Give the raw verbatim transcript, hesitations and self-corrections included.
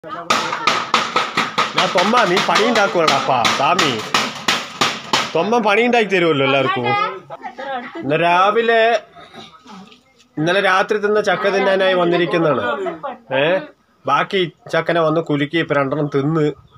ഞാൻ തൊമ്മ നീ പണി ഉണ്ടാക്കുവാണ് അപ്പാ സ്വാമി. തൊമ്മ പണി ഉണ്ടാക്കി തരുമല്ലോ എല്ലാവർക്കും. ഇന്ന് രാവിലെ ഇന്നലെ രാത്രി തിന്ന ചക്ക തിന്നാനായി വന്നിരിക്കുന്നതാണ്. ഏ ബാക്കി ചക്കനെ വന്ന് കുലുക്കി ഇപ്പൊ രണ്ടെണ്ണം തിന്ന്